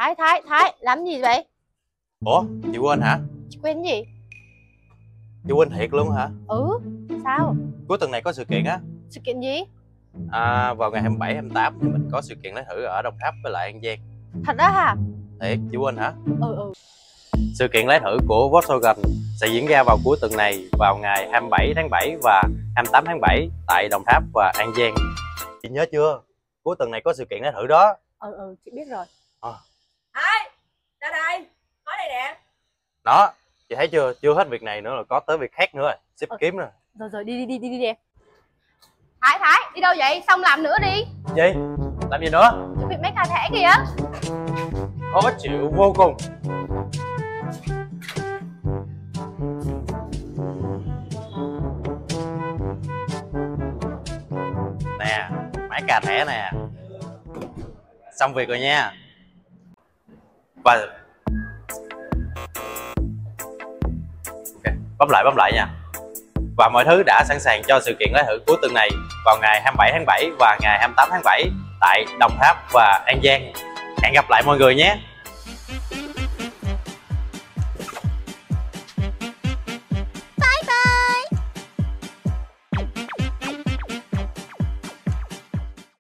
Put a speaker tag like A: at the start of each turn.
A: Thái, làm gì vậy?
B: Ủa, chị quên hả?
A: Chị quên gì?
B: Chị quên thiệt luôn hả?
A: Ừ, sao?
B: Cuối tuần này có sự kiện á.
A: Sự kiện gì?
B: Vào ngày 27, 28 thì mình có sự kiện lấy thử ở Đồng Tháp với lại An Giang.
A: Thật đó hả?
B: Thiệt, chị quên hả?
A: Ừ.
B: Sự kiện lấy thử của Volkswagen sẽ diễn ra vào cuối tuần này vào ngày 27 tháng 7 và 28 tháng 7 tại Đồng Tháp và An Giang. Chị nhớ chưa? Cuối tuần này có sự kiện lấy thử đó.
A: Ừ, chị biết rồi.
C: Ai? Ra đây, nói đây nè.
B: Đó, chị thấy chưa? Chưa hết việc này nữa là có tới việc khác nữa rồi. Sếp kiếm rồi.
A: Rồi, đi em. Thái, đi đâu vậy? Xong làm nữa đi.
B: Gì? Làm gì nữa?
A: Chuẩn bị mấy cái thẻ kìa.
B: Khó chịu vô cùng. Nè, mã cà thẻ nè. Xong việc rồi nha. Và bấm lại nha. Và mọi thứ đã sẵn sàng cho sự kiện lấy thử cuối tuần này vào ngày 27 tháng 7 và ngày 28 tháng 7 tại Đồng Tháp và An Giang. Hẹn gặp lại mọi người nhé.